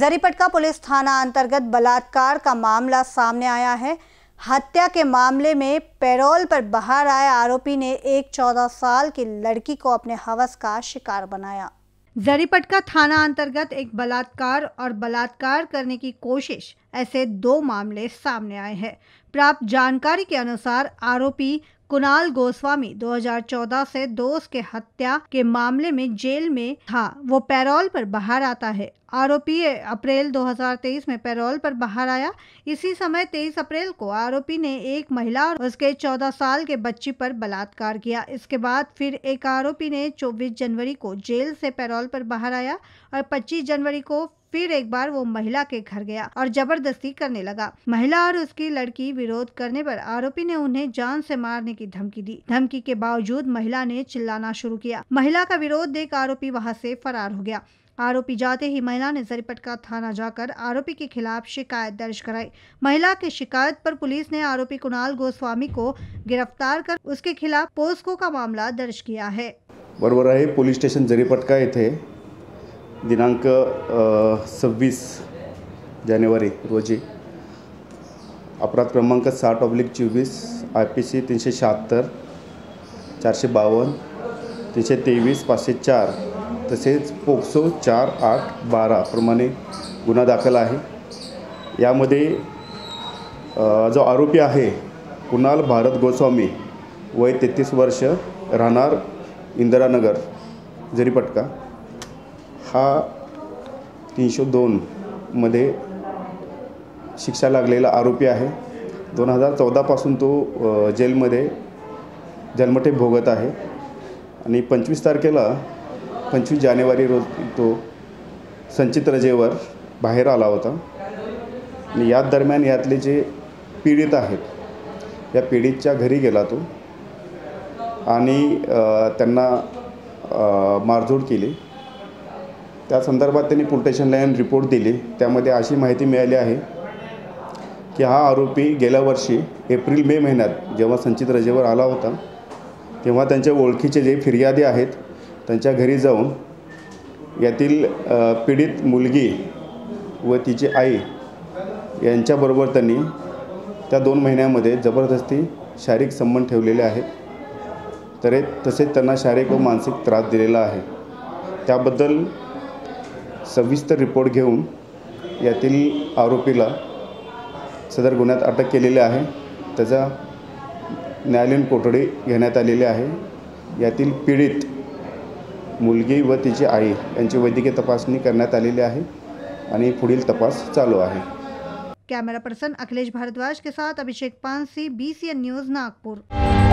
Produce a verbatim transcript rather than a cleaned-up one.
Jaripatka police थाना अंतर्गत बलात्कार का मामला सामने आया है। हत्या के मामले में पैरोल पर बाहर आए आरोपी ने एक चौदह साल की लड़की को अपने हवस का शिकार बनाया। जरीपटका थाना अंतर्गत एक बलात्कार और बलात्कार करने की कोशिश, ऐसे दो मामले सामने आए हैं। प्राप्त जानकारी के अनुसार आरोपी कुणाल गोस्वामी दो हज़ार चौदह से दोस्त के हत्या के मामले में जेल में था। वो पैरोल पर बाहर आता है। आरोपी अप्रैल दो हज़ार तेईस में पैरोल पर बाहर आया। इसी समय तेईस अप्रैल को आरोपी ने एक महिला और उसके चौदह साल के बच्ची पर बलात्कार किया। इसके बाद फिर एक आरोपी ने चौबीस जनवरी को जेल से पैरोल पर बाहर आया और पच्चीस जनवरी को फिर एक बार वो महिला के घर गया और जबरदस्ती करने लगा। महिला और उसकी लड़की विरोध करने पर आरोपी ने उन्हें जान से मारने की धमकी दी। धमकी के बावजूद महिला ने चिल्लाना शुरू किया। महिला का विरोध देख आरोपी वहां से फरार हो गया। आरोपी जाते ही महिला ने जरीपटका थाना जाकर आरोपी के खिलाफ शिकायत दर्ज कराई। महिला की शिकायत पर पुलिस ने आरोपी कुणाल गोस्वामी को गिरफ्तार कर उसके खिलाफ पोस्को का मामला दर्ज किया है। बरोबर आहे। पोलीस स्टेशन जरीपटका येथे दिनांक सव्वीस जानेवारी रोजी अपराध क्रमांक साठ ऑब्लिक चोवीस आय पी सी तीनशे शहात्तर चारशे बावन्न तीनशे तेवीस पाचशे चार तसेच पोक्सो चार आठ बारा प्रमाणे गुन्हा दाखल आहे। यामध्ये जो आरोपी आहे कुणाल भारत गोस्वामी वय तेहतीस वर्ष राहणार इंदिरानगर जरीपटका हा तीनशे दोन मध्ये शिक्षा लागलेला आरोपी आहे। दोन हजार चौदापासून तो जेलमध्ये जन्मठे भोगत आहे आणि पंचवीस तारखेला पंचवीस जानेवारी रोज तो संचित रजेवर बाहेर आला होता आणि या दरम्यान यातले जे पीडित आहेत या पीडितच्या घरी गेला तो आणि त्यांना मारझोड केली। त्या संदर्भात त्यांनी पोलीस स्टेशनला येऊन रिपोर्ट दिली। त्यामध्ये अशी माहिती मिळाली आहे की हा आरोपी गेल्या वर्षी एप्रिल मे महिन्यात जेव्हा संचित रजेवर आला होता तेव्हा त्यांच्या ओळखीचे जे फिर्यादी आहेत त्यांच्या घरी जाऊन यातील पीडित मुलगी व तिची आई यांच्याबरोबर त्यांनी त्या दोन महिन्यामध्ये जबरदस्ती शारीरिक संबंध ठेवलेले आहेत। तर तसेच त्यांना शारीरिक व मानसिक त्रास दिलेला आहे। त्याबद्दल सविस्तर रिपोर्ट घेऊन यातील आरोपीला सदर गुन्ह्यात अटक केलेली आहे। त्याचा न्यायालयीन कोठडी घेण्यात आलेली आहे। यातील पीडित मुलगी व तिची आई यांची वैद्यकीय तपासणी करण्यात आलेली आहे आणि पुढील तपास चालू आहे। कैमरा पर्सन अखिलेश भारद्वाज के साथ Abhishek Pansi, B C N news, Nagpur.